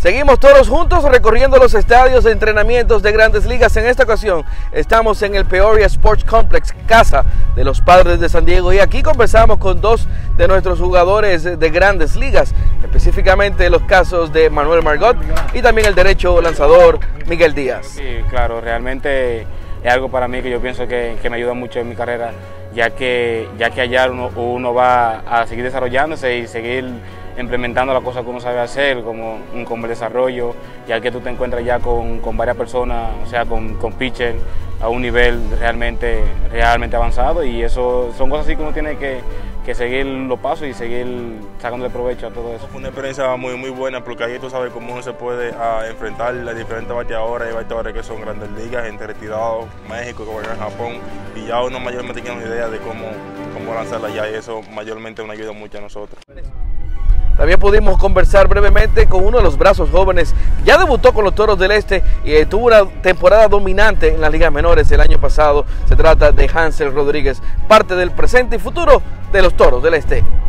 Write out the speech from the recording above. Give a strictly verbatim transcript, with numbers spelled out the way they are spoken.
Seguimos todos juntos recorriendo los estadios de entrenamientos de Grandes Ligas. En esta ocasión estamos en el Peoria Sports Complex, casa de los Padres de San Diego, y aquí conversamos con dos de nuestros jugadores de Grandes Ligas, específicamente los casos de Manuel Margot y también el derecho lanzador Miguel Díaz. Sí, claro, realmente es algo para mí que yo pienso que, que me ayuda mucho en mi carrera, ya que, ya que allá uno, uno va a seguir desarrollándose y seguir implementando las cosas que uno sabe hacer, como, como el desarrollo, ya que tú te encuentras ya con, con varias personas, o sea, con, con pitchers a un nivel realmente, realmente avanzado, y eso son cosas así que uno tiene que, que seguir los pasos y seguir sacándole provecho a todo eso. Fue una experiencia muy, muy buena, porque ahí tú sabes cómo uno se puede a, enfrentar las diferentes bateadoras y bateadores que son Grandes Ligas, gente retirado, México, que juega en Japón, y ya uno mayormente tiene una idea de cómo, cómo lanzarla allá, y eso mayormente nos ayuda mucho a nosotros. También pudimos conversar brevemente con uno de los brazos jóvenes. Ya debutó con los Toros del Este y eh, tuvo una temporada dominante en las ligas menores el año pasado. Se trata de Hansel Rodríguez, parte del presente y futuro de los Toros del Este.